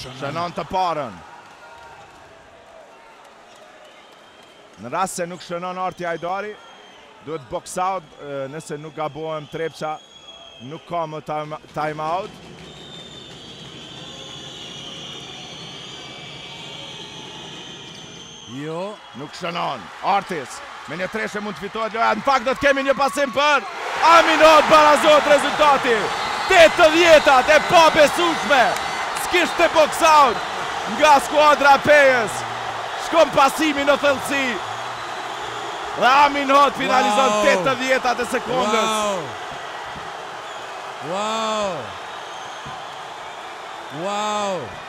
shënon të parën. Në rast se nuk shënon Arti Hajdari, duhet box out, nëse nuk gabohem Trepça, nuk ka më time out. Jo. Nuk shënon. Artis, me një treshe mund të fitohet loja. Në fakt do të kemi një pasim për Aminot barazot rezultati. 80-at e pa besueshme. S'kishte box out nga skuadra Pejës. Shkon pasimi në thellësi. Dhe Aminot finalizon 80-at e sekundës. Wow.